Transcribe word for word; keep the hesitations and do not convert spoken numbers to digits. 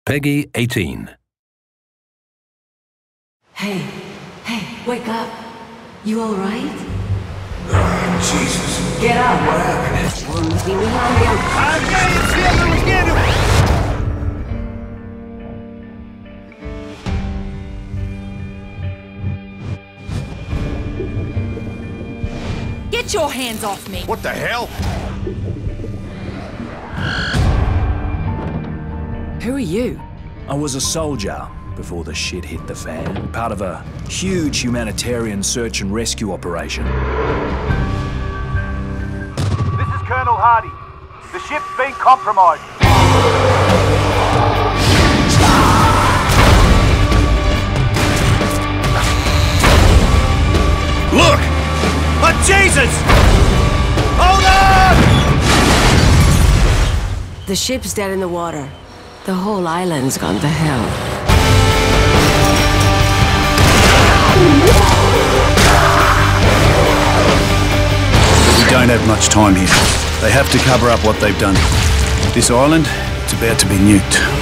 Peggy eighteen. Hey, hey, wake up. You all right? Oh, Jesus. Get up. What happened? Он с ними Get your hands off me! What the hell? Who are you? I was a soldier before the shit hit the fan. Part of a huge humanitarian search and rescue operation. This is Colonel Hardy. The ship's been compromised. Look! Oh, Jesus! Hold on! The ship's dead in the water. The whole island's gone to hell. We don't have much time here. They have to cover up what they've done. This island, it's about to be nuked.